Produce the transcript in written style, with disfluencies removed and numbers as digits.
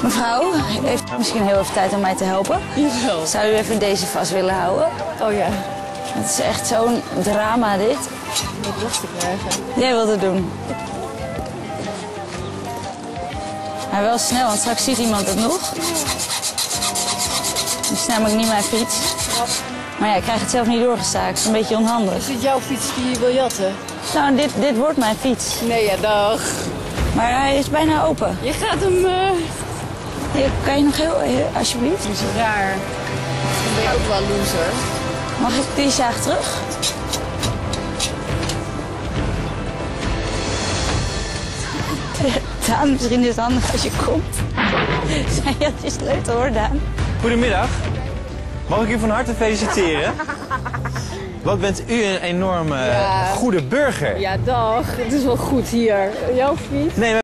Mevrouw, heeft u misschien heel even tijd om mij te helpen? Jawel. Zou u even deze vast willen houden? Oh ja, Het is echt zo'n drama dit. wat lastig krijgen. Jij wilt het doen. Maar wel snel, want straks ziet iemand het nog. Het is namelijk niet mijn fiets. Maar ja, ik krijg het zelf niet doorgestaakt. Het is een beetje onhandig. Is dit jouw fiets die je wil jatten? Nou, dit wordt mijn fiets. Nee, ja, dag. Maar hij is bijna open. Je gaat hem... Kan je nog alsjeblieft? Dat is raar. Dan ben je ook wel loser. Mag ik die zaag terug? Daan, misschien is het handig als je komt. Zijn je je sleutel hoor, Daan? Goedemiddag. Mag ik u van harte feliciteren? Wat bent u een enorme goede burger. Ja, dag. Het is wel goed hier. Jouw fiets? Nee,